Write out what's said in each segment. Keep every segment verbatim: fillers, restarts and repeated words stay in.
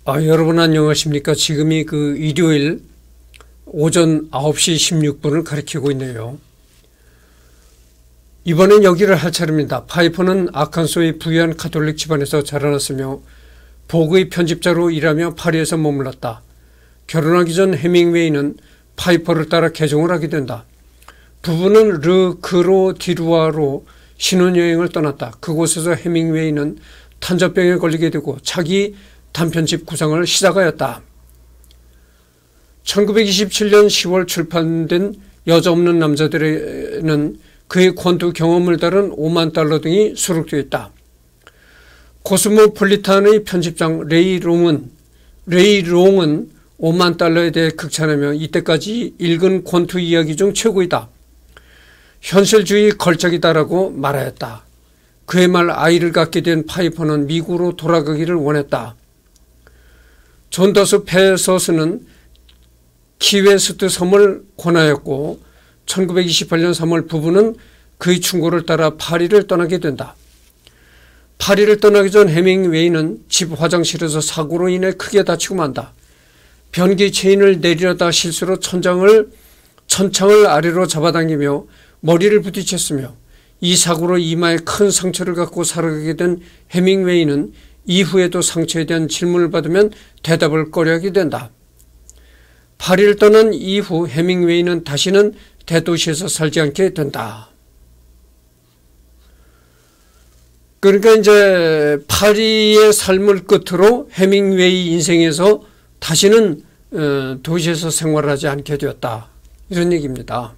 아, 여러분 안녕하십니까. 지금이 그 일요일 오전 아홉 시 십육 분을 가리키고 있네요. 이번엔 여기를 할 차례입니다. 파이퍼는 아칸소의 부유한 가톨릭 집안에서 자라났으며 보그의 편집자로 일하며 파리에서 머물렀다. 결혼하기 전 해밍웨이는 파이퍼를 따라 개종을 하게 된다. 부부는 르 크로 디루아로 신혼여행을 떠났다. 그곳에서 해밍웨이는 탄저병에 걸리게 되고 차기 단편집 구상을 시작하였다. 천구백이십칠 년 시월 출판된 여자 없는 남자들에는 그의 권투 경험을 다룬 오만 달러 등이 수록되어 있다. 코스모폴리탄의 편집장 레이 롱은, 레이 롱은 오만 달러에 대해 극찬하며 이때까지 읽은 권투 이야기 중 최고이다. 현실주의 걸작이다라고 말하였다. 그의 말 아이를 갖게 된 파이퍼는 미국으로 돌아가기를 원했다. 존더스 페서스는 키웨스트 섬을 권하였고 천구백이십팔 년 삼월 부부는 그의 충고를 따라 파리를 떠나게 된다. 파리를 떠나기 전 해밍웨이는 집 화장실에서 사고로 인해 크게 다치고 만다. 변기 체인을 내리려다 실수로 천장을, 천창을 아래로 잡아당기며 머리를 부딪혔으며 이 사고로 이마에 큰 상처를 갖고 살아가게 된 해밍웨이는 이후에도 상처에 대한 질문을 받으면 대답을 꺼려하게 된다. 파리를 떠난 이후 해밍웨이는 다시는 대도시에서 살지 않게 된다. 그러니까 이제 파리의 삶을 끝으로 해밍웨이 인생에서 다시는 도시에서 생활하지 않게 되었다. 이런 얘기입니다.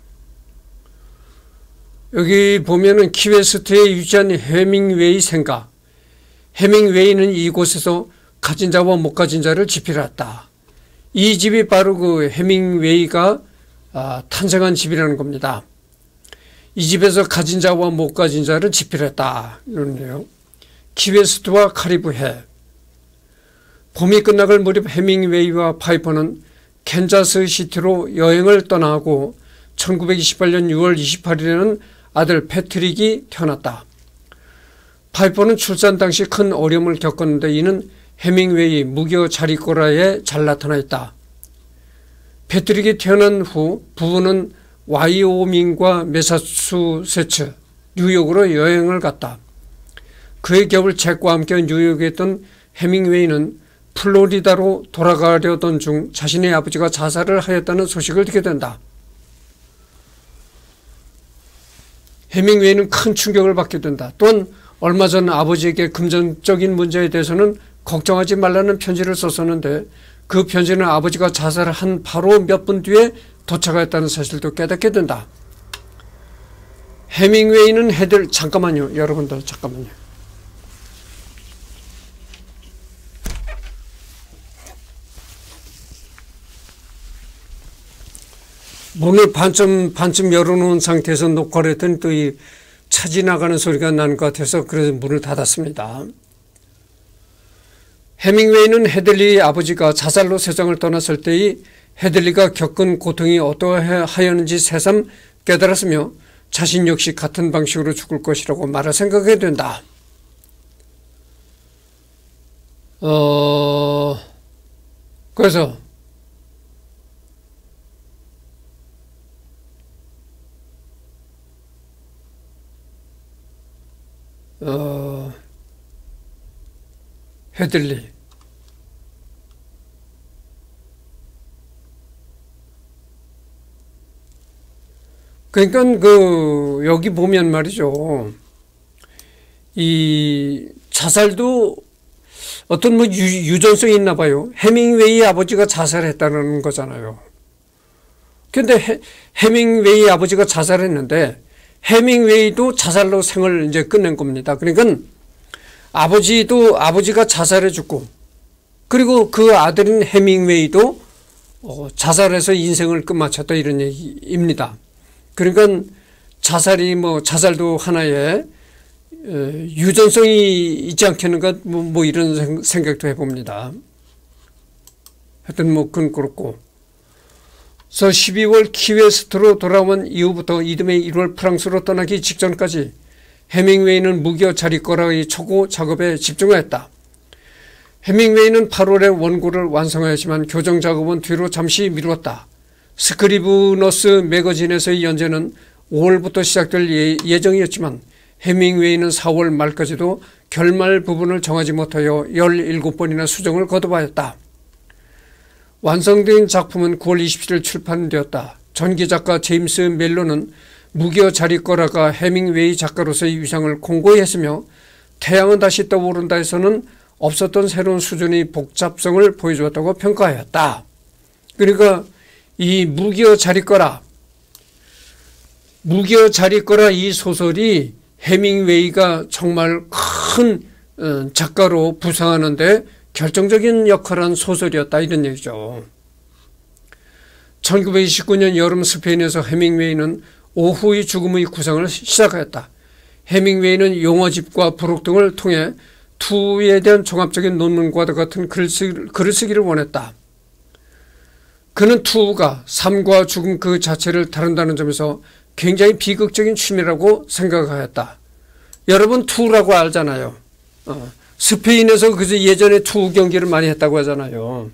여기 보면은 키웨스트에 유지한 해밍웨이 생각. 해밍웨이는 이곳에서 가진 자와 못 가진 자를 집필했다. 이 집이 바로 그 해밍웨이가 탄생한 집이라는 겁니다. 이 집에서 가진 자와 못 가진 자를 집필했다. 이러네요. 키웨스트와 카리브해. 봄이 끝나갈 무렵 해밍웨이와 파이퍼는 캔자스 시티로 여행을 떠나고 천구백이십팔 년 유월 이십팔일에는 아들 패트릭이 태어났다. 파이퍼는 출산 당시 큰 어려움을 겪었는데 이는 해밍웨이 무교 자리꼬라에 잘 나타나 있다. 패트릭이 태어난 후 부부는 와이오밍과 매사추세츠, 뉴욕으로 여행을 갔다. 그의 겨울 잭과 함께 뉴욕에 있던 해밍웨이는 플로리다로 돌아가려던 중 자신의 아버지가 자살을 하였다는 소식을 듣게 된다. 해밍웨이는 큰 충격을 받게 된다. 또한 얼마 전 아버지에게 금전적인 문제에 대해서는 걱정하지 말라는 편지를 썼었는데 그 편지는 아버지가 자살을 한 바로 몇 분 뒤에 도착하였다는 사실도 깨닫게 된다. 해밍웨이는 해들 잠깐만요. 여러분들 잠깐만요. 문을 반쯤 반쯤 열어놓은 상태에서 녹화를 했더니 또 이 차지 나가는 소리가 나는 것 같아서 그래서 문을 닫았습니다. 해밍웨이는 헤들리의 아버지가 자살로 세상을 떠났을 때의 헤들리가 겪은 고통이 어떠하였는지 새삼 깨달았으며 자신 역시 같은 방식으로 죽을 것이라고 말을 생각하게 된다. 어, 그래서 어, 헤들리 그러니까 그 여기 보면 말이죠. 이 자살도 어떤 뭐 유, 유전성이 있나 봐요. 해밍웨이 아버지가 자살했다는 거잖아요. 근데 해밍웨이 아버지가 자살했는데 해밍웨이도 자살로 생을 이제 끝낸 겁니다. 그러니까 아버지도 아버지가 자살해 죽고 그리고 그 아들인 해밍웨이도 어, 자살해서 인생을 끝마쳤다 이런 얘기입니다. 그러니까 자살이 뭐 자살도 하나의 에, 유전성이 있지 않겠는가 뭐, 뭐 이런 생각도 해봅니다. 하여튼 뭐 그건 그렇고. 그래서 십이월 키웨스트로 돌아온 이후부터 이듬해 일월 프랑스로 떠나기 직전까지 해밍웨이는 무기여 자리거라의 초고 작업에 집중하였다. 해밍웨이는 팔월에 원고를 완성하였지만 교정 작업은 뒤로 잠시 미루었다. 스크리브너스 매거진에서의 연재는 오월부터 시작될 예정이었지만 해밍웨이는 사월 말까지도 결말 부분을 정하지 못하여 열일곱 번이나 수정을 거듭하였다. 완성된 작품은 구월 이십칠일 출판되었다. 전기작가 제임스 멜로는 무기여 자리거라가 해밍웨이 작가로서의 위상을 공고히 했으며 태양은 다시 떠오른다에서는 없었던 새로운 수준의 복잡성을 보여주었다고 평가하였다. 그러니까 이 무기여 자리거라 무기여 자리거라 이 소설이 해밍웨이가 정말 큰 작가로 부상하는데 결정적인 역할을 한 소설이었다 이런 얘기죠. 천구백이십구 년 여름 스페인에서 해밍웨이는 오후의 죽음의 구상을 시작하였다. 해밍웨이는 용어집과 부록 등을 통해 투에 대한 종합적인 논문과 같은 글을, 쓰, 글을 쓰기를 원했다. 그는 투가 삶과 죽음 그 자체를 다룬다는 점에서 굉장히 비극적인 취미라고 생각하였다. 여러분 투라고 알잖아요. 어, 스페인에서 그저 예전에 투 경기를 많이 했다고 하잖아요.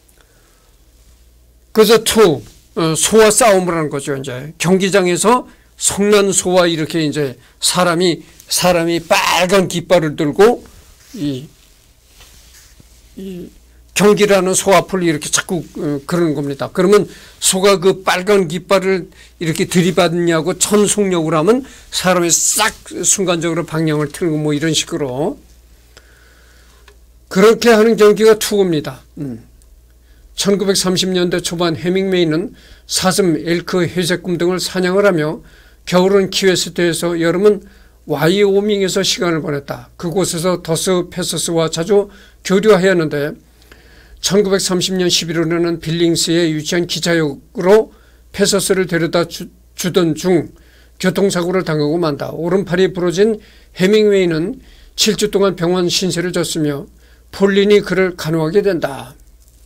그래서 투 어, 소와 싸움을 하는 거죠. 이제 경기장에서 성난 소와 이렇게 이제 사람이 사람이 빨간 깃발을 들고 이, 이 경기를 하는 소 앞을 이렇게 자꾸 어, 그러는 겁니다. 그러면 소가 그 빨간 깃발을 이렇게 들이받느냐고 천속력을 하면 사람이 싹 순간적으로 방향을 틀고 뭐 이런 식으로 그렇게 하는 경기가 투구입니다. 음. 천구백삼십 년대 초반 해밍웨이는 사슴, 엘크, 회색꿈 등을 사냥을 하며 겨울은 키웨스트에서 여름은 와이오밍에서 시간을 보냈다. 그곳에서 더스 페서스와 자주 교류하였는데 천구백삼십 년 십일월에는 빌링스에 위치한 기차역으로 페서스를 데려다 주, 주던 중 교통사고를 당하고 만다. 오른팔이 부러진 해밍웨이는 칠 주 동안 병원 신세를 졌으며 폴린이 그를 간호하게 된다.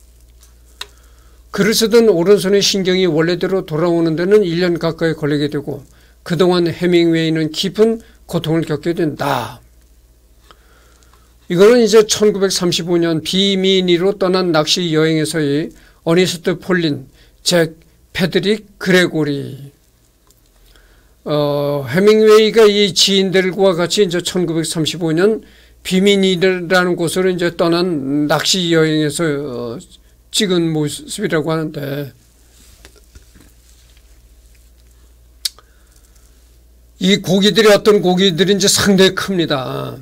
글을 쓰던 오른손의 신경이 원래대로 돌아오는 데는 일 년 가까이 걸리게 되고 그동안 해밍웨이는 깊은 고통을 겪게 된다. 이거는 이제 천구백삼십오 년 비미니로 떠난 낚시 여행에서의 어니스트 폴린, 잭, 패드릭, 그레고리. 어, 해밍웨이가 이 지인들과 같이 이제 천구백삼십오 년 비미니라는 곳으로 이제 떠난 낚시 여행에서 어, 찍은 모습이라고 하는데 이 고기들이 어떤 고기들인지 상당히 큽니다.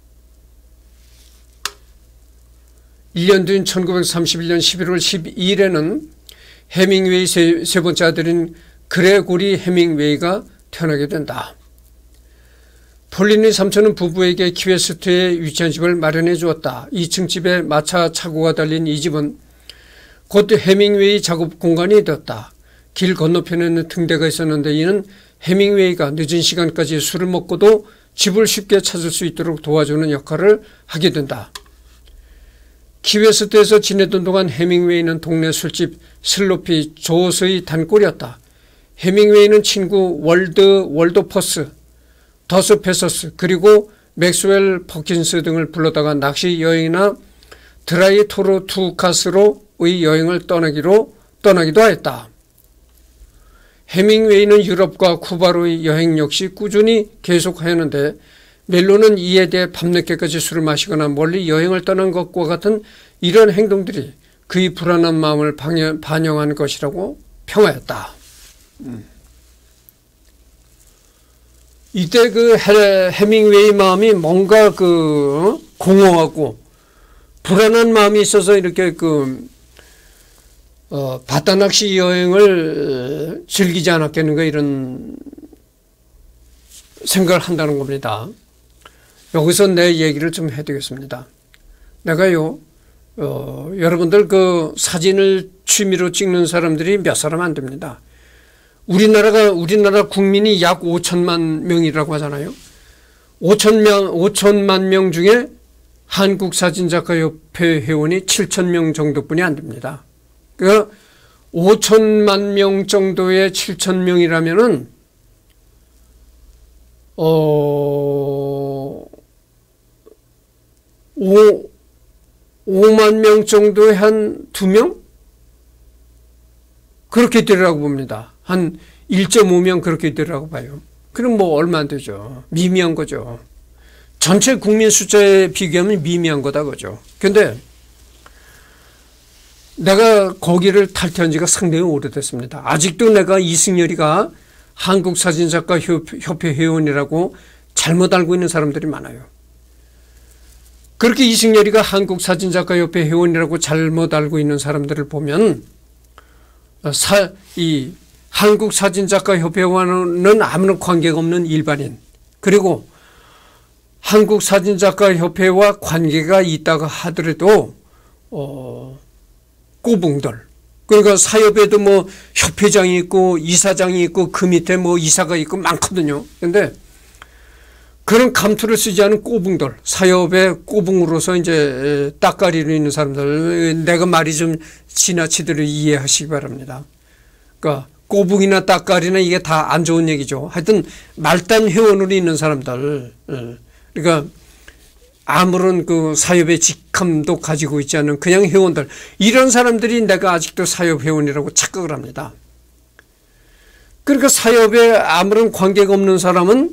일 년 뒤인 천구백삼십일 년 십일월 십이일에는 해밍웨이 세, 세 번째 아들인 그레고리 해밍웨이가 태어나게 된다. 폴린의 삼촌은 부부에게 키웨스트에 위치한 집을 마련해 주었다. 이 층 집에 마차 차고가 달린 이 집은 곧 해밍웨이 작업 공간이 되었다. 길 건너편에는 등대가 있었는데 이는 해밍웨이가 늦은 시간까지 술을 먹고도 집을 쉽게 찾을 수 있도록 도와주는 역할을 하게 된다. 키웨스트에서 지내던 동안 해밍웨이는 동네 술집 슬로피 조스의 단골이었다. 해밍웨이는 친구 월드 월도퍼스, 더스 페서스 그리고 맥스웰 퍼킨스 등을 불러다가 낚시 여행이나 드라이 토르 투카스로의 여행을 떠나기로 떠나기도 하였다. 해밍웨이는 유럽과 쿠바로의 여행 역시 꾸준히 계속하였는데 멜로는 이에 대해 밤늦게까지 술을 마시거나 멀리 여행을 떠난 것과 같은 이런 행동들이 그의 불안한 마음을 반영한 것이라고 평하였다. 음. 이때 그 해밍웨이 마음이 뭔가 그 공허하고 불안한 마음이 있어서 이렇게 그 어, 바다 낚시 여행을 즐기지 않았겠는가 이런 생각을 한다는 겁니다. 여기서 내 얘기를 좀 해드리겠습니다. 내가요, 어, 여러분들 그 사진을 취미로 찍는 사람들이 몇 사람 안 됩니다. 우리나라가, 우리나라 국민이 약 오천만 명이라고 하잖아요. 오천 명, 오천만 명 중에 한국사진작가협회 회원이 칠천 명 정도뿐이 안 됩니다. 그러니까 오천만 명 정도의 칠천 명이라면은, 어, 오, 오만 명 정도의 한 두 명? 그렇게 되리라고 봅니다. 한 일 점 오 명 그렇게 되리라고 봐요. 그럼 뭐 얼마 안 되죠. 미미한 거죠. 전체 국민 숫자에 비교하면 미미한 거다 그죠. 근데 내가 거기를 탈퇴한 지가 상당히 오래됐습니다. 아직도 내가 이승열이가 한국사진작가협회 회원이라고 잘못 알고 있는 사람들이 많아요. 그렇게 이승열이가 한국사진작가협회 회원이라고 잘못 알고 있는 사람들을 보면 사, 이 한국사진작가협회와는 아무런 관계가 없는 일반인, 그리고 한국사진작가협회와 관계가 있다가 하더라도 어, 꼬붕들, 그러니까 사협에도 뭐 협회장이 있고 이사장이 있고 그 밑에 뭐 이사가 있고 많거든요. 그런데 그런 감투를 쓰지 않은 꼬붕들, 사협의 꼬붕으로서 이제 따까리로 있는 사람들, 내가 말이 좀 지나치도록 이해하시기 바랍니다. 그러니까 꼬붕이나 따까리나 이게 다 안 좋은 얘기죠. 하여튼 말단 회원으로 있는 사람들, 그러니까 아무런 그 사협의 직함도 가지고 있지 않은 그냥 회원들, 이런 사람들이 내가 아직도 사협 회원이라고 착각을 합니다. 그러니까 사협에 아무런 관계가 없는 사람은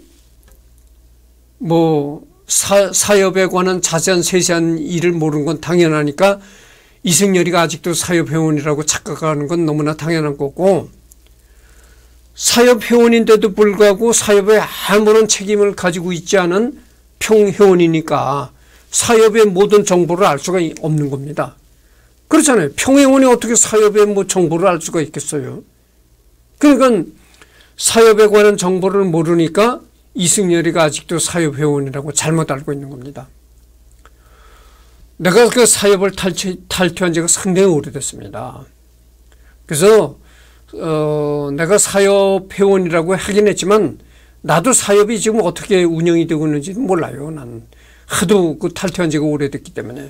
뭐 사, 사협에 관한 자세한 세세한 일을 모르는 건 당연하니까 이승열이가 아직도 사협 회원이라고 착각하는 건 너무나 당연한 거고, 사협 회원인데도 불구하고 사협에 아무런 책임을 가지고 있지 않은 평회원이니까 사협의 모든 정보를 알 수가 없는 겁니다. 그렇잖아요. 평회원이 어떻게 사협의 뭐 정보를 알 수가 있겠어요. 그러니까 사협에 관한 정보를 모르니까 이승열이가 아직도 사협 회원이라고 잘못 알고 있는 겁니다. 내가 그 사협을 탈퇴, 탈퇴한 지가 상당히 오래됐습니다. 그래서 어, 내가 사협 회원이라고 하긴 했지만 나도 사협이 지금 어떻게 운영이 되고 있는지 몰라요. 난 하도 그 탈퇴한 지가 오래됐기 때문에.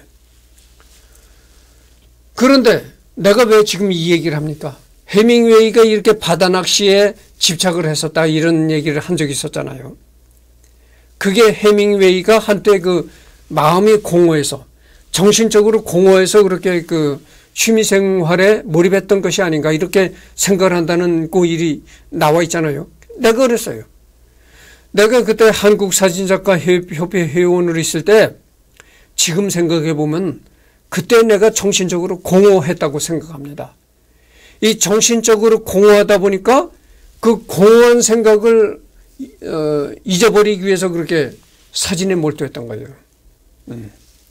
그런데 내가 왜 지금 이 얘기를 합니까? 해밍웨이가 이렇게 바다 낚시에 집착을 했었다 이런 얘기를 한 적이 있었잖아요. 그게 해밍웨이가 한때 그 마음이 공허해서, 정신적으로 공허해서 그렇게 그 취미생활에 몰입했던 것이 아닌가 이렇게 생각을 한다는 그 일이 나와 있잖아요. 내가 그랬어요. 내가 그때 한국사진작가협회 회원으로 있을 때 지금 생각해 보면 그때 내가 정신적으로 공허했다고 생각합니다. 이 정신적으로 공허하다 보니까 그 공허한 생각을 어, 잊어버리기 위해서 그렇게 사진에 몰두했던 거예요. 음.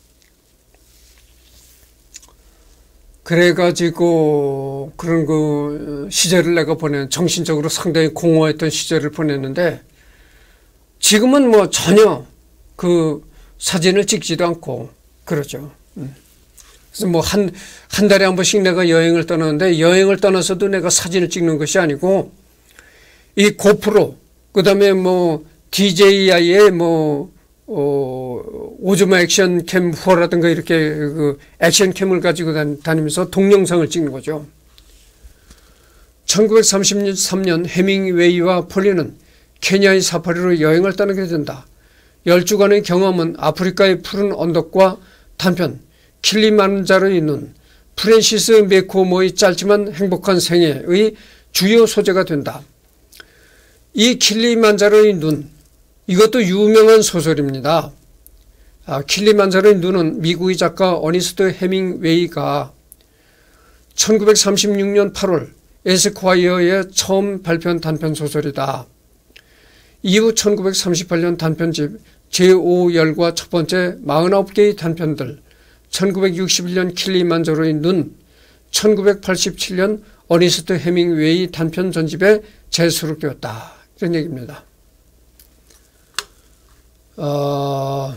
그래가지고 그런 그 시절을 내가 보낸, 정신적으로 상당히 공허했던 시절을 보냈는데 지금은 뭐 전혀 그 사진을 찍지도 않고 그러죠. 음. 그래서 뭐 한, 한 달에 한 번씩 내가 여행을 떠나는데 여행을 떠나서도 내가 사진을 찍는 것이 아니고 이 고프로, 그 다음에 뭐 디제이아이의 뭐, 어, 오즈마 액션 캠 사라든가 이렇게 그 액션 캠을 가지고 다니면서 동영상을 찍는 거죠. 천구백삼십삼 년 해밍웨이와 폴리는 케냐의 사파리로 여행을 떠나게 된다. 열 주간의 경험은 아프리카의 푸른 언덕과 단편 킬리만자로의 눈, 프랜시스 메코모의 짧지만 행복한 생애의 주요 소재가 된다. 이 킬리만자로의 눈, 이것도 유명한 소설입니다. 아, 킬리만자로의 눈은 미국의 작가 어니스트 해밍웨이가 천구백삼십육 년 팔월 에스콰이어에 처음 발표한 단편 소설이다. 이후 천구백삼십팔 년 단편집 제오 열과 첫 번째 사십구 개의 단편들, 천구백육십일 년 킬리만자로의 눈, 천구백팔십칠 년 어니스트 해밍웨이 단편 전집에 재수록되었다. 이런 얘기입니다. 어,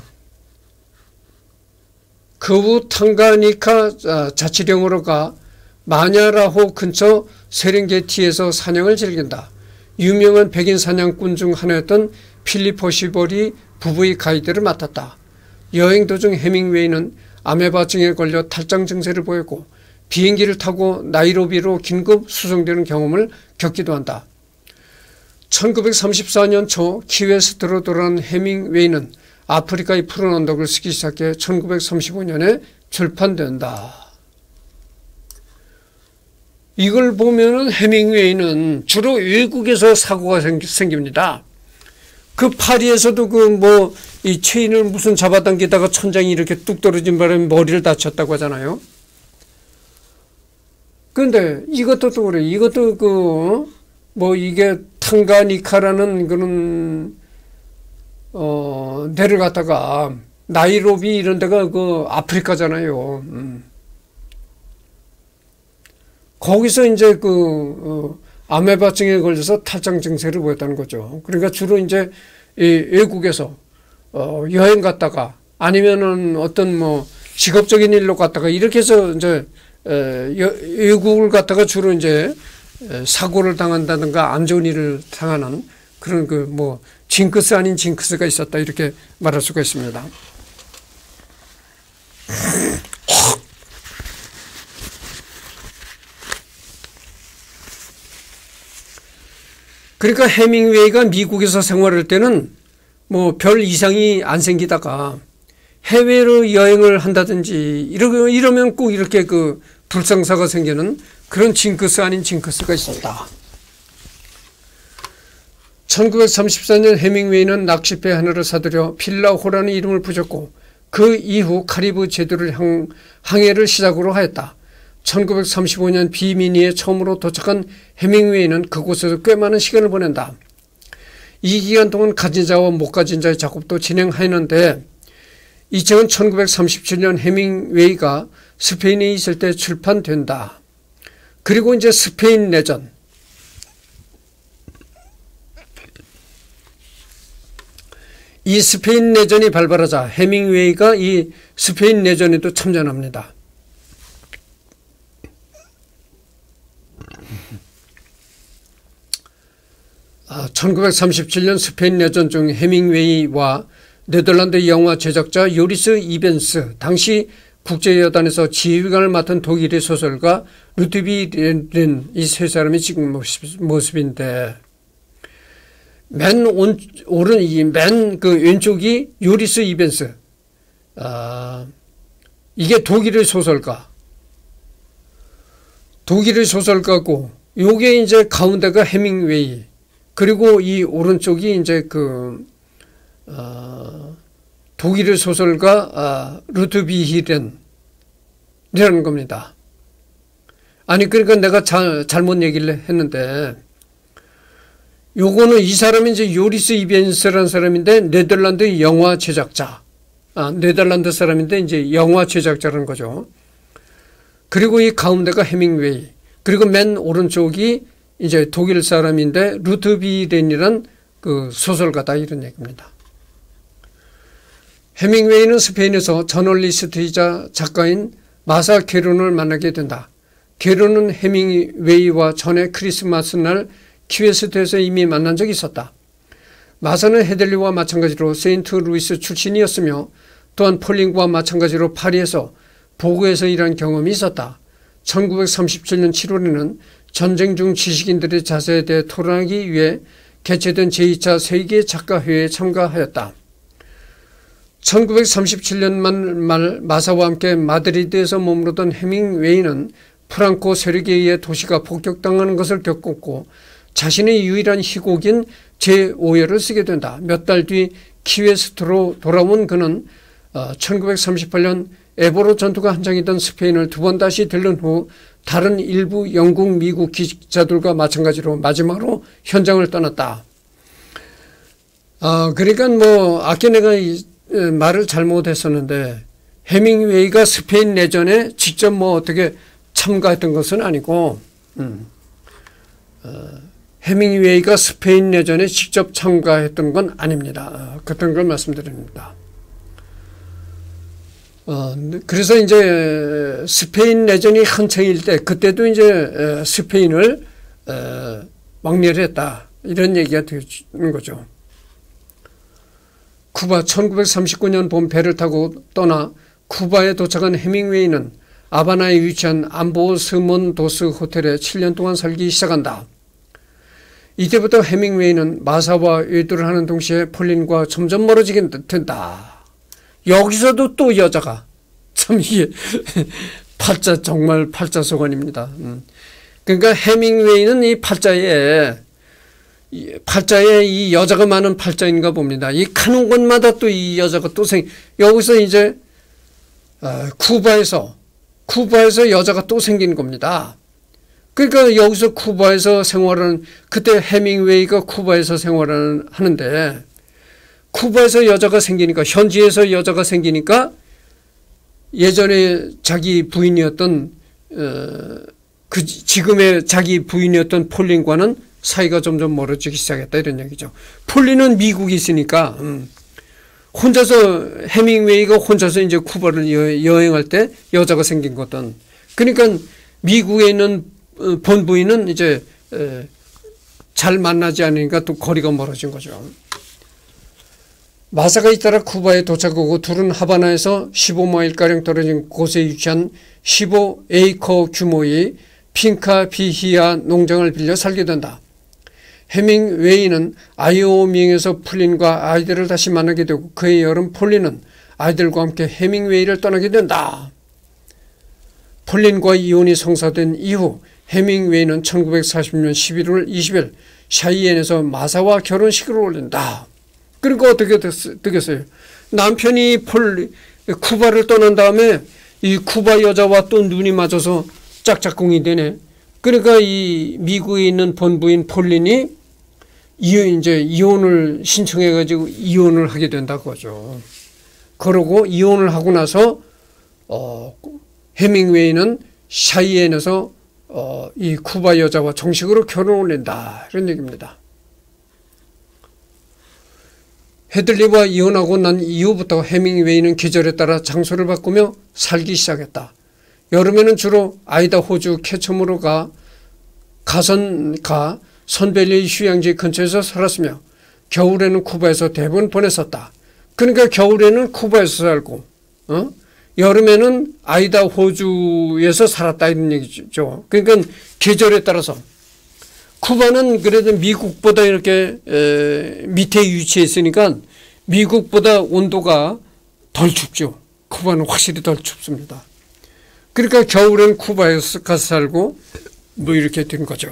그 후 탕가니카 자치령으로 가 마냐라호 근처 세렝게티에서 사냥을 즐긴다. 유명한 백인 사냥꾼 중 하나였던 필리포 시볼이 부부의 가이드를 맡았다. 여행 도중 해밍웨이는 아메바증에 걸려 탈장 증세를 보였고 비행기를 타고 나이로비로 긴급 수송되는 경험을 겪기도 한다. 천구백삼십사 년 초 키웨스트로 돌아온 해밍웨이는 아프리카의 푸른 언덕을 쓰기 시작해 천구백삼십오 년에 출판된다. 이걸 보면은 해밍웨이는 주로 외국에서 사고가 생깁니다. 그 파리에서도 그 뭐 이 체인을 무슨 잡아당기다가 천장이 이렇게 뚝 떨어진 바람에 머리를 다쳤다고 하잖아요. 그런데 이것도 또 그래. 이것도 그 뭐 이게 탕가니카라는 그런 어 데를 갔다가 나이로비 이런 데가 그 아프리카잖아요. 음. 거기서 이제 그 어, 아메바증에 걸려서 탈장 증세를 보였다는 거죠. 그러니까 주로 이제 이 외국에서 어, 여행 갔다가 아니면은 어떤 뭐 직업적인 일로 갔다가 이렇게 해서 이제 에, 여, 외국을 갔다가 주로 이제 에, 사고를 당한다든가 안 좋은 일을 당하는 그런 그 뭐 징크스 아닌 징크스가 있었다 이렇게 말할 수가 있습니다. 그러니까 해밍웨이가 미국에서 생활할 때는 뭐 별 이상이 안 생기다가 해외로 여행을 한다든지 이러, 이러면 꼭 이렇게 그 불상사가 생기는 그런 징크스 아닌 징크스가 있었다. 천구백삼십사 년 해밍웨이는 낚싯배 하나를 사들여 필라호라는 이름을 붙였고 그 이후 카리브 제도를 향, 항해를 시작으로 하였다. 천구백삼십오 년 비미니에 처음으로 도착한 해밍웨이는 그곳에서 꽤 많은 시간을 보낸다. 이 기간 동안 가진 자와 못 가진 자의 작업도 진행하였는데 이 책은 천구백삼십칠 년 해밍웨이가 스페인에 있을 때 출판된다. 그리고 이제 스페인 내전. 이 스페인 내전이 발발하자 해밍웨이가 이 스페인 내전에도 참전합니다. 천구백삼십칠 년 스페인 내전 중 해밍웨이와 네덜란드 영화 제작자 요리스 이벤스, 당시 국제여단에서 지휘관을 맡은 독일의 소설가 루드비 렌, 이 세 사람이 지금 모습인데, 맨 온, 오른, 이 맨 그 왼쪽이 요리스 이벤스. 아, 이게 독일의 소설가. 독일의 소설가고, 요게 이제 가운데가 해밍웨이. 그리고 이 오른쪽이 이제 그, 어, 독일의 소설가, 아, 루트비히렌이라는 겁니다. 아니, 그러니까 내가 자, 잘못 얘기를 했는데, 요거는 이 사람이 이제 요리스 이벤스라는 사람인데, 네덜란드 영화 제작자. 아, 네덜란드 사람인데, 이제 영화 제작자라는 거죠. 그리고 이 가운데가 해밍웨이. 그리고 맨 오른쪽이 이제 독일 사람인데 루트비렌이란 그 소설가다 이런 얘기입니다. 해밍웨이는 스페인에서 저널리스트이자 작가인 마사 게론을 만나게 된다. 게론은 해밍웨이와 전에 크리스마스 날 키웨스트에서 이미 만난 적이 있었다. 마사는 헤들리와 마찬가지로 세인트루이스 출신이었으며 또한 폴링과 마찬가지로 파리에서 보고에서 일한 경험이 있었다. 천구백삼십칠 년 칠월에는 전쟁 중 지식인들의 자세에 대해 토론하기 위해 개최된 제이 차 세계 작가회의에 참가하였다. 천구백삼십칠 년 말 마사와 함께 마드리드에서 머무르던 해밍웨이는 프랑코 세력에 의해 도시가 폭격당하는 것을 겪었고 자신의 유일한 희곡인 제오 회를 쓰게 된다. 몇 달 뒤 키웨스트로 돌아온 그는 천구백삼십팔 년 에보로 전투가 한창이던 스페인을 두 번 다시 들른 후 다른 일부 영국, 미국 기자들과 마찬가지로 마지막으로 현장을 떠났다. 아, 그러니까 뭐 아까 내가 이, 말을 잘못했었는데 해밍웨이가 스페인 내전에 직접 뭐 어떻게 참가했던 것은 아니고 음, 어, 해밍웨이가 스페인 내전에 직접 참가했던 건 아닙니다. 그런 걸 말씀드립니다. 어, 그래서 이제 스페인 내전이 한창일 때 그때도 이제 스페인을 왕래했다 이런 얘기가 되는 거죠. 쿠바 천구백삼십구 년 봄 배를 타고 떠나 쿠바에 도착한 해밍웨이는 아바나에 위치한 암보스몬도스 호텔에 칠 년 동안 살기 시작한다. 이때부터 해밍웨이는 마사와 외도를 하는 동시에 폴린과 점점 멀어지게 된다. 여기서도 또 여자가 참 이게 팔자 정말 팔자소관입니다. 음. 그러니까 해밍웨이는 이 팔자에 이 팔자에 이 여자가 많은 팔자인가 봅니다. 이 가는 곳마다 또 이 여자가 또 생 여기서 이제 어, 쿠바에서 쿠바에서 여자가 또 생긴 겁니다. 그러니까 여기서 쿠바에서 생활하는 그때 해밍웨이가 쿠바에서 생활을 하는데 쿠바에서 여자가 생기니까 현지에서 여자가 생기니까 예전에 자기 부인이었던 어, 그 지금의 자기 부인이었던 폴린과는 사이가 점점 멀어지기 시작했다 이런 얘기죠. 폴린은 미국에 있으니까 음, 혼자서 해밍웨이가 혼자서 이제 쿠바를 여, 여행할 때 여자가 생긴 거든. 그러니까 미국에 있는 본부인은 이제 에, 잘 만나지 않으니까 또 거리가 멀어진 거죠. 마사가 잇따라 쿠바에 도착하고 둘은 하바나에서 십오 마일가량 떨어진 곳에 위치한 십오 에이커 규모의 핑카 비히아 농장을 빌려 살게 된다. 해밍웨이는 아이오밍에서 폴린과 아이들을 다시 만나게 되고 그의 여름 폴린은 아이들과 함께 해밍웨이를 떠나게 된다. 폴린과 이혼이 성사된 이후 해밍웨이는 천구백사십 년 십일월 이십일 샤이엔에서 마사와 결혼식을 올린다. 그러니까 어떻게 됐, 되겠어요? 남편이 폴, 쿠바를 떠난 다음에 이 쿠바 여자와 또 눈이 맞아서 짝짝꿍이 되네. 그러니까 이 미국에 있는 본부인 폴린이 이, 이제 이혼을 신청해가지고 이혼을 하게 된다고 하죠. 그러고 이혼을 하고 나서, 어, 해밍웨이는 샤이엔에서 어, 이 쿠바 여자와 정식으로 결혼을 한다. 이런 얘기입니다. 헤들리와 이혼하고 난 이후부터 해밍웨이는 계절에 따라 장소를 바꾸며 살기 시작했다. 여름에는 주로 아이다호주 캐첨으로 가 가선 가 선벨리 휴양지 근처에서 살았으며 겨울에는 쿠바에서 대부분 보냈었다. 그러니까 겨울에는 쿠바에서 살고 어? 여름에는 아이다호주에서 살았다 이런 얘기죠. 그러니까 계절에 따라서 쿠바는 그래도 미국보다 이렇게 에, 밑에 위치해 있으니까 미국보다 온도가 덜 춥죠. 쿠바는 확실히 덜 춥습니다. 그러니까 겨울엔 쿠바에서 가서 살고 뭐 이렇게 된 거죠.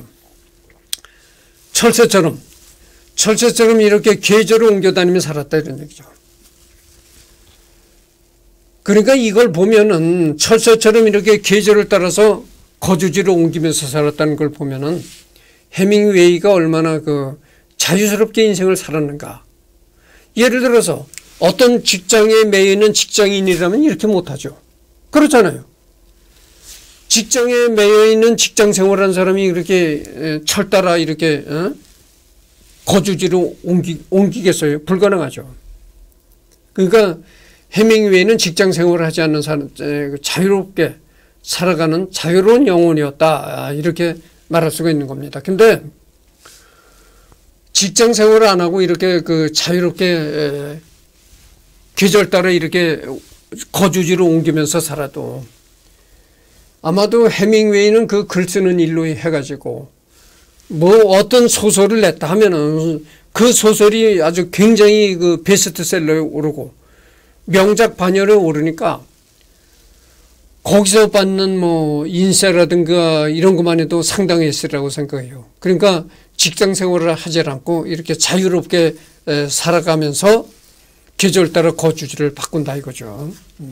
철새처럼 철새처럼 이렇게 계절을 옮겨다니며 살았다 이런 얘기죠. 그러니까 이걸 보면은 철새처럼 이렇게 계절을 따라서 거주지를 옮기면서 살았다는 걸 보면은 해밍웨이가 얼마나 그 자유스럽게 인생을 살았는가. 예를 들어서 어떤 직장에 매여 있는 직장인이라면 이렇게 못하죠. 그렇잖아요. 직장에 매여 있는 직장 생활하는 사람이 이렇게 철 따라 이렇게 어? 거주지로 옮기, 옮기겠어요? 불가능하죠. 그러니까 해밍웨이는 직장 생활을 하지 않는 사람, 자유롭게 살아가는 자유로운 영혼이었다. 이렇게 말할 수가 있는 겁니다. 근데 직장 생활을 안 하고 이렇게 그 자유롭게 계절 따라 이렇게 거주지로 옮기면서 살아도 아마도 해밍웨이는 그 글 쓰는 일로 해가지고 뭐 어떤 소설을 냈다 하면은 그 소설이 아주 굉장히 그 베스트셀러에 오르고 명작 반열에 오르니까 거기서 받는 뭐 인세라든가 이런 것만 해도 상당했으리라고 생각해요. 그러니까 직장 생활을 하지 않고 이렇게 자유롭게 살아가면서 계절 따라 거주지를 바꾼다 이거죠.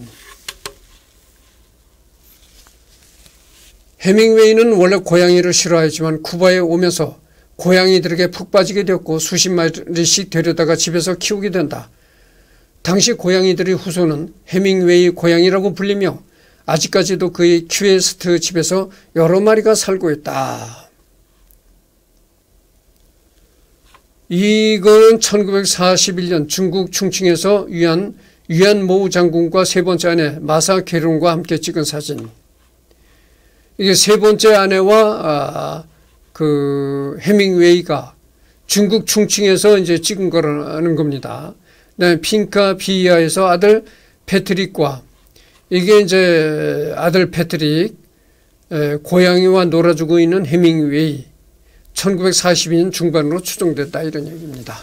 해밍웨이는 원래 고양이를 싫어하지만 쿠바에 오면서 고양이들에게 푹 빠지게 되었고 수십 마리씩 데려다가 집에서 키우게 된다. 당시 고양이들의 후손은 해밍웨이 고양이라고 불리며 아직까지도 그의 큐에스트 집에서 여러 마리가 살고 있다. 이건 천구백사십일 년 중국 충칭에서 위안, 위안모 장군과 세 번째 아내 마사 게론과 함께 찍은 사진. 이게 세 번째 아내와 아, 그 해밍웨이가 중국 충칭에서 이제 찍은 거라는 겁니다. 네, 핑카 비히아에서 아들 패트릭과 이게 이제 아들 패트릭 에, 고양이와 놀아주고 있는 해밍웨이 천구백사십이 년 중반으로 추정됐다 이런 얘기입니다.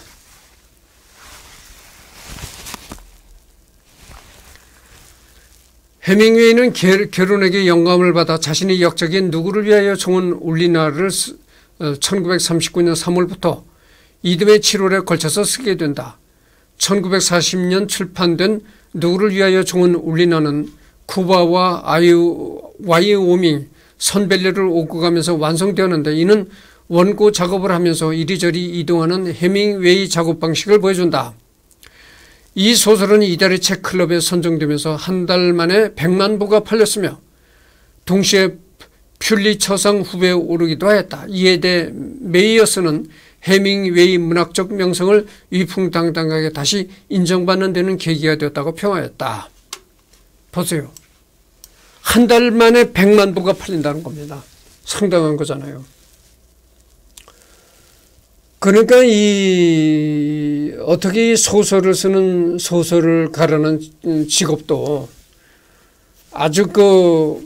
해밍웨이는 결혼에게 영감을 받아 자신의 역작인 누구를 위하여 종은 울리나를 천구백삼십구 년 삼월부터 이듬해 칠월에 걸쳐서 쓰게 된다. 천구백사십 년 출판된 누구를 위하여 종은 울리나는 쿠바와 아유, 와이오밍, 선벨리를 오고 가면서 완성되었는데 이는 원고 작업을 하면서 이리저리 이동하는 해밍웨이 작업 방식을 보여준다. 이 소설은 이달의 책 클럽에 선정되면서 한 달 만에 백만 부가 팔렸으며 동시에 퓰리처상 후보에 오르기도 하였다. 이에 대해 메이어스는 해밍웨이 문학적 명성을 위풍당당하게 다시 인정받는 데는 계기가 되었다고 평하였다. 보세요. 한 달 만에 백만 부가 팔린다는 겁니다. 상당한 거잖아요. 그러니까 이 어떻게 소설을 쓰는 소설가라는 직업도 아주 그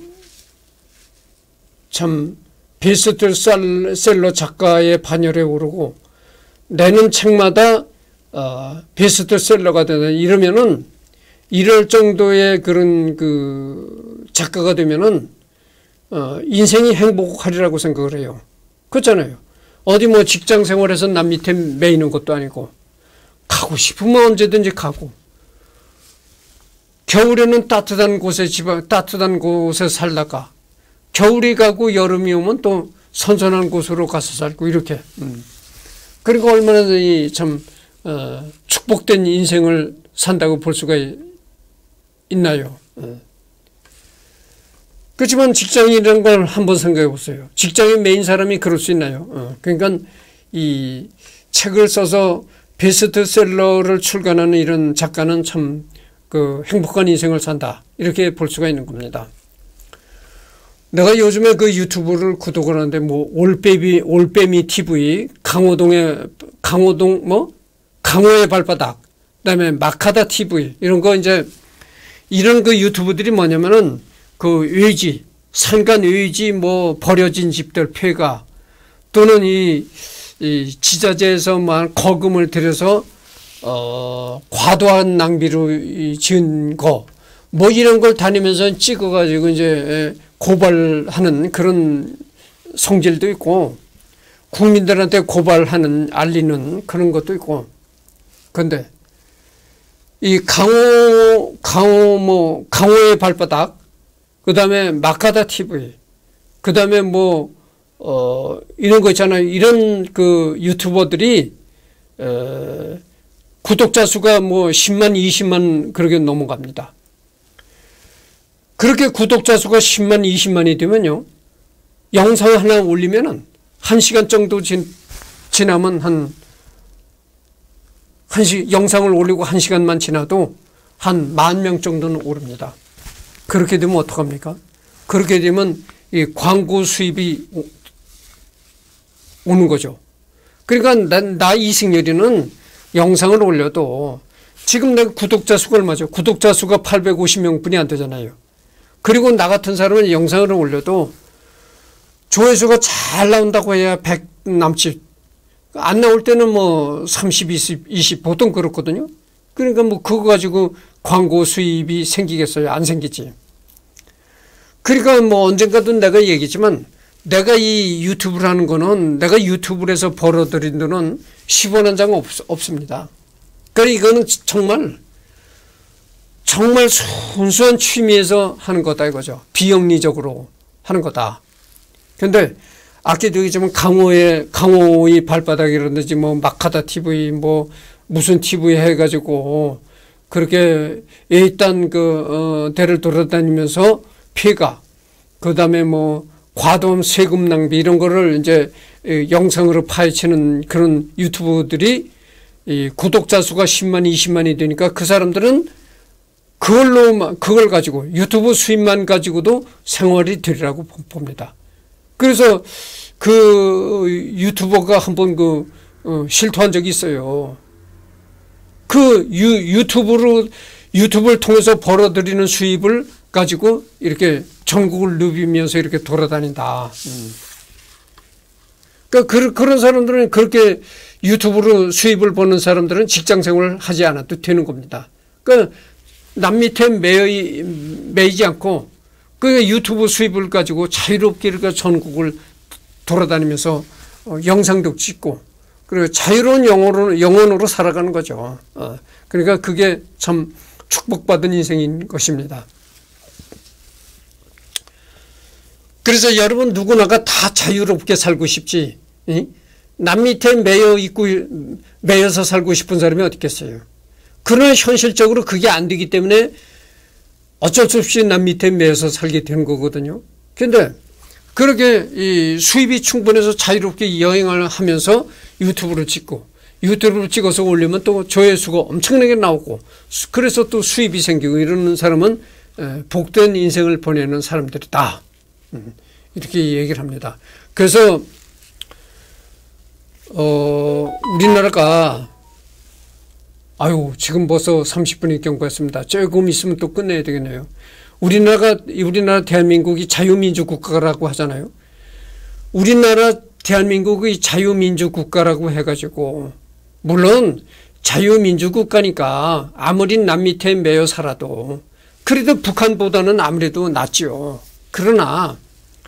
참 베스트셀러 작가의 반열에 오르고 내는 책마다 어, 베스트셀러가 되는 이러면은 이럴 정도의 그런 그 작가가 되면은 어, 인생이 행복하리라고 생각을 해요. 그렇잖아요. 어디 뭐 직장 생활에서 남 밑에 매이는 것도 아니고 가고 싶으면 언제든지 가고 겨울에는 따뜻한 곳에 집 따뜻한 곳에 살다가 겨울이 가고 여름이 오면 또 선선한 곳으로 가서 살고 이렇게 음. 그리고 얼마나 이 참 어, 축복된 인생을 산다고 볼 수가 있나요? 어. 그렇지만 직장인이라는 걸 한번 생각해 보세요. 직장인 메인 사람이 그럴 수 있나요? 어. 그러니까 이 책을 써서 베스트셀러를 출간하는 이런 작가는 참 그 행복한 인생을 산다 이렇게 볼 수가 있는 겁니다. 내가 요즘에 그 유튜브를 구독을 하는데 뭐 올빼미 올빼미 티비, 강호동의 강호동 뭐 강호의 발바닥, 그다음에 마카다 티비 이런 거 이제 이런 그 유튜브들이 뭐냐면은 그 외지 산간 외지 뭐 버려진 집들 폐가 또는 이, 이 지자체에서만 거금을 들여서 어 과도한 낭비로 지은 거 뭐 이런 걸 다니면서 찍어가지고 이제 고발하는 그런 성질도 있고 국민들한테 고발하는 알리는 그런 것도 있고 그런데 이 강호 강호 뭐 강호의 발바닥 그 다음에 마카다 티비 그 다음에 뭐 어 이런 거 있잖아요. 이런 그 유튜버들이 어 구독자 수가 뭐 십만 이십만 그렇게 넘어갑니다. 그렇게 구독자 수가 십만 이십만이 되면요 영상 하나 올리면은 한 시간 정도 진, 지나면 한 한 시 영상을 올리고 한 시간만 지나도 한 만 명 정도는 오릅니다. 그렇게 되면 어떡합니까? 그렇게 되면 이 광고 수입이 오는 거죠. 그러니까 나, 나 이승열이는 영상을 올려도 지금 내가 구독자 수가 얼마죠? 구독자 수가 팔백오십 명뿐이 안 되잖아요. 그리고 나 같은 사람은 영상을 올려도 조회수가 잘 나온다고 해야 백 남짓. 안 나올 때는 뭐 삼십, 이십, 이십 보통 그렇거든요. 그러니까 뭐 그거 가지고 광고 수입이 생기겠어요? 안 생기지. 그러니까 뭐 언젠가도 내가 얘기했지만 내가 이 유튜브를 하는 거는 내가 유튜브를 해서 벌어들인 돈은 십 원 한 장 없습니다. 그러니까 이거는 정말 정말 순수한 취미에서 하는 거다 이거죠. 비영리적으로 하는 거다. 그런데 아까도 얘기했지만 강호의 강호의 발바닥이라든지 뭐 마카다 티비 뭐 무슨 티비 해가지고 그렇게 일단 그 어, 대를 돌아다니면서 피해가 그 다음에 뭐 과도한 세금 낭비 이런 거를 이제 영상으로 파헤치는 그런 유튜브들이 이 구독자 수가 십만 이십만이 되니까 그 사람들은 그걸로 그걸 가지고 유튜브 수입만 가지고도 생활이 되리라고 봅니다. 그래서 그 유튜버가 한번 그 어, 실토한 적이 있어요. 그 유, 유튜브로 유튜브를 통해서 벌어들이는 수입을 가지고 이렇게 전국을 누비면서 이렇게 돌아다닌다. 음. 그러니까 그, 그런 사람들은 그렇게 유튜브로 수입을 버는 사람들은 직장 생활을 하지 않아도 되는 겁니다. 그러니까 남 밑에 매이, 매이지 않고 그 유튜브 수입을 가지고 자유롭게 이렇게 전국을 돌아다니면서 어, 영상도 찍고 그리고 자유로운 영혼으로, 영혼으로 살아가는 거죠. 어, 그러니까 그게 참 축복받은 인생인 것입니다. 그래서 여러분 누구나가 다 자유롭게 살고 싶지, 이? 남 밑에 매여 있고 매여서 살고 싶은 사람이 어디 있겠어요. 그러나 현실적으로 그게 안 되기 때문에 어쩔 수 없이 남 밑에 매여서 살게 되는 거거든요. 그런데 그렇게 이 수입이 충분해서 자유롭게 여행을 하면서 유튜브를 찍고 유튜브를 찍어서 올리면 또 조회수가 엄청나게 나오고 그래서 또 수입이 생기고 이러는 사람은 복된 인생을 보내는 사람들이다. 이렇게 얘기를 합니다. 그래서 어 우리나라가 아유 지금 벌써 삼십 분이 경과했습니다. 조금 있으면 또 끝내야 되겠네요. 우리나라가 우리나라 대한민국이 자유민주 국가라고 하잖아요. 우리나라 대한민국의 자유민주 국가라고 해가지고 물론 자유민주 국가니까 아무리 남 밑에 매여 살아도 그래도 북한보다는 아무래도 낫죠. 그러나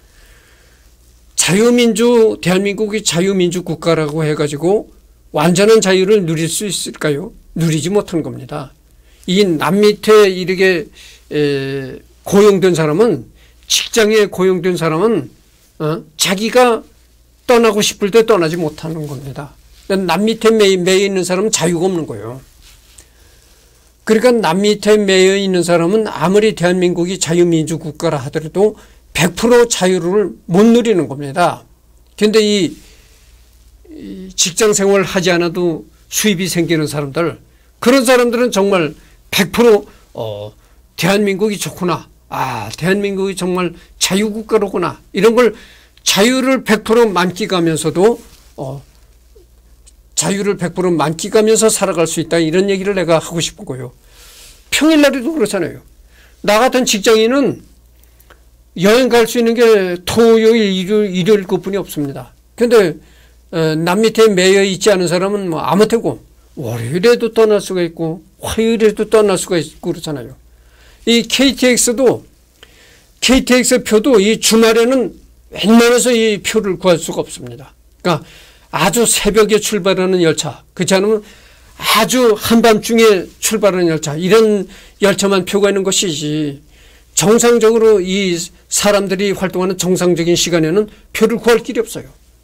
자유민주 대한민국이 자유민주 국가라고 해가지고 완전한 자유를 누릴 수 있을까요? 누리지 못한 겁니다. 이 남 밑에 이렇게 에, 고용된 사람은 직장에 고용된 사람은 어, 자기가 떠나고 싶을 때 떠나지 못하는 겁니다. 남 밑에 매여, 매여 있는 사람은 자유가 없는 거예요. 그러니까 남 밑에 매여 있는 사람은 아무리 대한민국이 자유민주 국가라 하더라도 백 퍼센트 자유를 못 누리는 겁니다. 그런데 이, 이 직장 생활을 하지 않아도 수입이 생기는 사람들, 그런 사람들은 정말 백 퍼센트 어, 대한민국이 좋구나. 아, 대한민국이 정말 자유국가로구나. 이런 걸 자유를 백 퍼센트 만끽하면서도 어, 자유를 백 퍼센트 만끽하면서 살아갈 수 있다. 이런 얘기를 내가 하고 싶은 거예요. 평일날에도 그렇잖아요. 나 같은 직장인은 여행 갈 수 있는 게 토요일, 일요일, 일요일 그뿐이 없습니다. 그런데 어, 남 밑에 매여 있지 않은 사람은 뭐 아무 때고 월요일에도 떠날 수가 있고 화요일에도 떠날 수가 있고 그렇잖아요. 이 케이티엑스도 케이티엑스 표도 이 주말에는 웬만해서 이 표를 구할 수가 없습니다. 그러니까 아주 새벽에 출발하는 열차, 그렇지 않으면 아주 한밤중에 출발하는 열차, 이런 열차만 표가 있는 것이지 정상적으로 이 사람들이 활동하는 정상적인 시간에는 표를 구할 길이 없어요.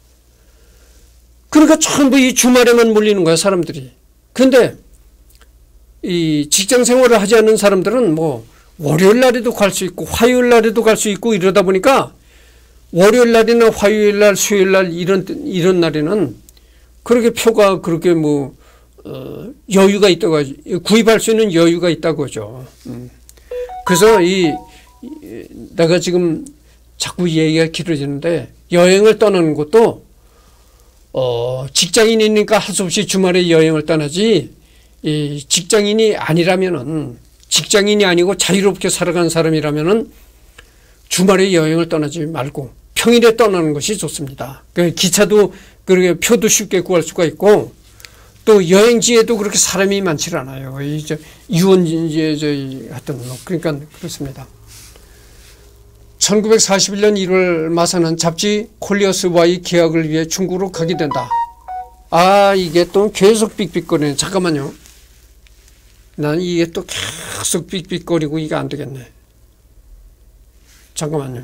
그러니까 전부 이 주말에만 몰리는 거야, 사람들이. 그런데 이 직장 생활을 하지 않는 사람들은 뭐 월요일 날에도 갈 수 있고 화요일 날에도 갈 수 있고 이러다 보니까 월요일 날이나 화요일 날, 수요일 날 이런 이런 날에는 그렇게 표가 그렇게 뭐 어, 여유가 있다고 하지, 구입할 수 있는 여유가 있다고 하죠. 음. 그래서 이, 이 내가 지금 자꾸 얘기가 길어지는데 여행을 떠나는 것도 어, 직장인이니까 할 수 없이 주말에 여행을 떠나지, 이 직장인이 아니라면은, 직장인이 아니고 자유롭게 살아가는 사람이라면은 주말에 여행을 떠나지 말고 평일에 떠나는 것이 좋습니다. 기차도 그렇게 표도 쉽게 구할 수가 있고 또 여행지에도 그렇게 사람이 많지 않아요. 이제 유원지에 저희 하여튼 그러니까 그렇습니다. 천구백사십일 년 일월 마사는 잡지 콜리어스와의 계약을 위해 중국으로 가게 된다. 아, 이게 또 계속 삑삑거리네. 잠깐만요. 난 이게 또 계속 삑삑거리고 이게 안 되겠네. 잠깐만요.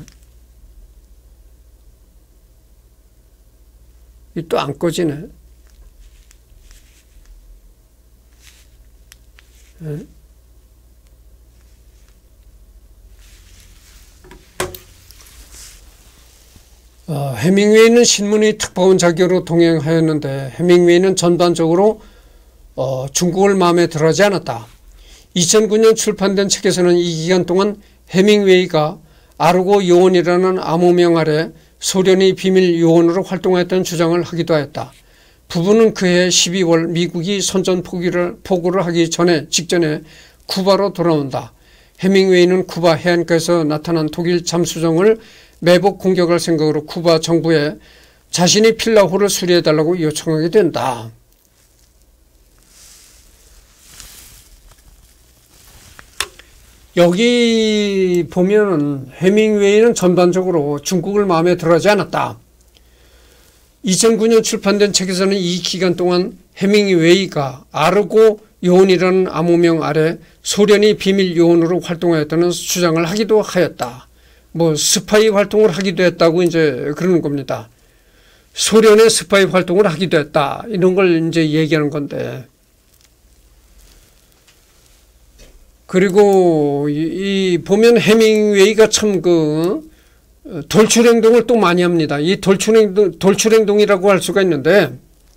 이 또 안 꺼지네. 네. 어, 해밍웨이는 신문의 특파원 자격으로 동행하였는데 해밍웨이는 전반적으로 어, 중국을 마음에 들어하지 않았다. 이천구 년 출판된 책에서는 이 기간 동안 해밍웨이가 아르고 요원이라는 암호명 아래 소련의 비밀 요원으로 활동했다는 주장을 하기도 하였다. 부부는 그해 십이월 미국이 선전 포기를, 포고를 하기 전에 직전에 쿠바로 돌아온다. 해밍웨이는 쿠바 해안가에서 나타난 독일 잠수정을 매복 공격할 생각으로 쿠바 정부에 자신이 필라호를 수리해달라고 요청하게 된다. 여기 보면은 해밍웨이는 전반적으로 중국을 마음에 들어하지 않았다. 이천구 년 출판된 책에서는 이 기간 동안 해밍웨이가 아르고 요원이라는 암호명 아래 소련이 비밀 요원으로 활동하였다는 주장을 하기도 하였다. 뭐 스파이 활동을 하기도 했다고 이제 그러는 겁니다. 소련의 스파이 활동을 하기도 했다. 이런 걸 이제 얘기하는 건데. 그리고 이, 이 보면 해밍웨이가 참 그 돌출행동을 또 많이 합니다. 이 돌출행동, 돌출행동이라고 할 수가 있는데,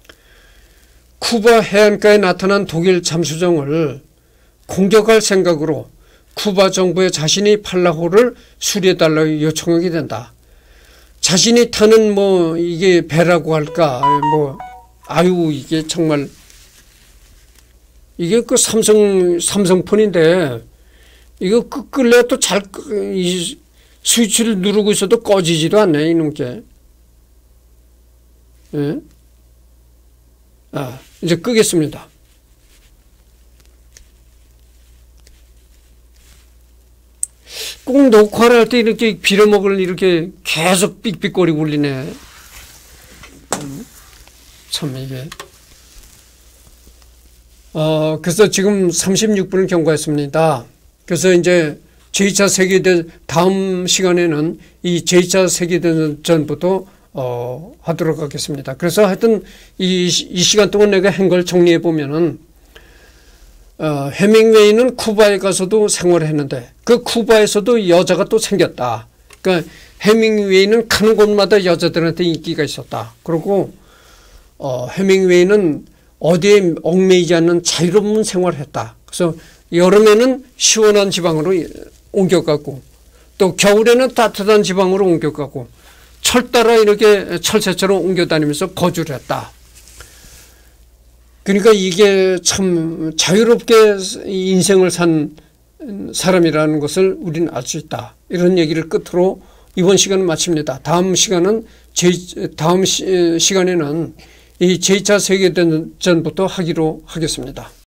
쿠바 해안가에 나타난 독일 잠수정을 공격할 생각으로 쿠바 정부에 자신이 팔라호를 수리해달라고 요청하게 된다. 자신이 타는 뭐 이게 배라고 할까, 뭐 아유 이게 정말 이게 그 삼성 삼성폰인데 이거 끌래 또 잘 이 스위치를 누르고 있어도 꺼지지도 않네 이놈께. 예? 아 이제 끄겠습니다. 꼭 녹화를 할 때 이렇게 빌어먹을 이렇게 계속 삑삑거리고 울리네. 음, 참 이게. 어, 그래서 지금 삼십육 분을 경과했습니다. 그래서 이제 제이 차 세계대전 다음 시간에는 이 제이 차 세계대전부터 어, 하도록 하겠습니다. 그래서 하여튼 이, 이 시간 동안 내가 한 걸 정리해 보면은 어, 해밍웨이는 쿠바에 가서도 생활을 했는데 그 쿠바에서도 여자가 또 생겼다. 그러니까 해밍웨이는 가는 곳마다 여자들한테 인기가 있었다. 그리고 어, 해밍웨이는 어디에 얽매이지 않는 자유로운 생활을 했다. 그래서 여름에는 시원한 지방으로 옮겨가고 또 겨울에는 따뜻한 지방으로 옮겨가고 철 따라 이렇게 철새처럼 옮겨다니면서 거주를 했다. 그러니까 이게 참 자유롭게 인생을 산 사람이라는 것을 우리는 알 수 있다. 이런 얘기를 끝으로 이번 시간은 마칩니다. 다음 시간은 제, 다음 시, 시간에는 이 제이 차 세계대전부터 하기로 하겠습니다.